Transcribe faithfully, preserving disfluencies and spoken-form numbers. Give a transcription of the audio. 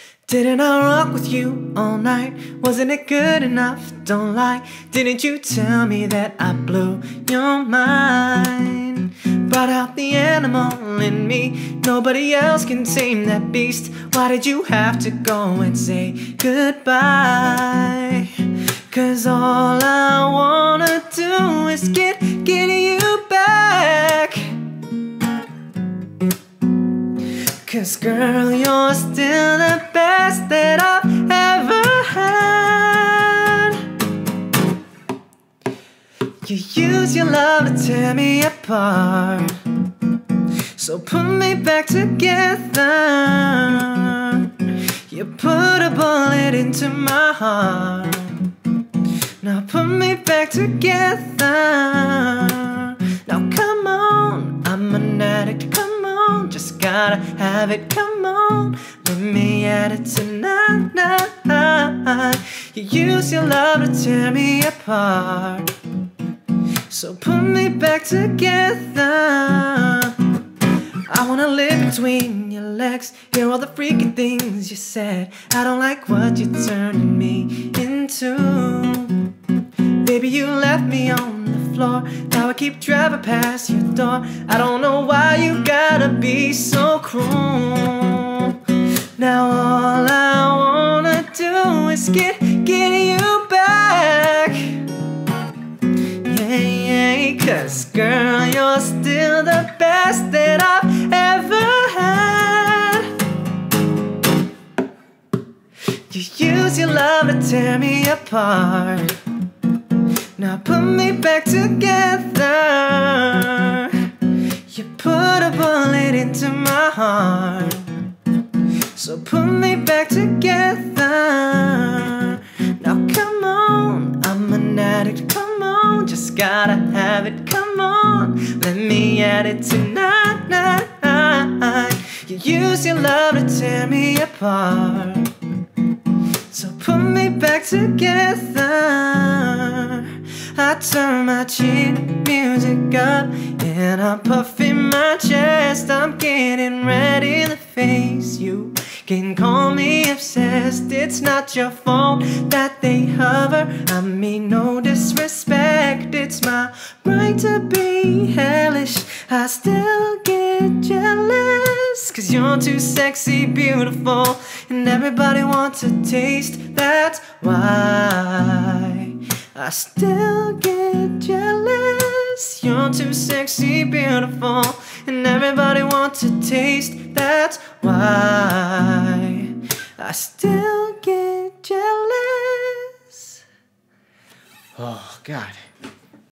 Didn't I rock with you all night? Wasn't it good enough? Don't lie. Didn't you tell me that I blew your mind? Brought out the animal in me. Nobody else can tame that beast. Why did you have to go and say goodbye? Cause all I wanna do is get, get you back. Cause girl, you're still the best that I've ever had. You use your love to tear me apart, so put me back together. You put a bullet into my heart. Now put me back together. Now come on, I'm an addict, come on. Just gotta have it, come on. Let me at it tonight. You use your love to tear me apart, so put me back together. I wanna live between your legs, hear all the freaky things you said. I don't like what you're turning me into. Baby, you left me on the floor. Now I keep driving past your door. I don't know why you gotta be so cruel. Now all I wanna do is get, get you back. Yeah, yeah, cause girl, you're still the best that I've ever had. You use your love to tear me apart. Now put me back together. You put a bullet into my heart, so put me back together. Now come on, I'm an addict, come on. Just gotta have it, come on. Let me at it tonight. You use your love to tear me apart, so put me back together. I turn my cheap music up and I'm puffing my chest. I'm getting ready to face you. Can call me obsessed. It's not your fault that they hover. I mean no disrespect. It's my right to be hellish. I still get jealous, cause you're too sexy, beautiful, and everybody wants a taste. That's why I still get jealous. You're too sexy, beautiful, and everybody wants a taste. That's why I still get jealous. Oh, God.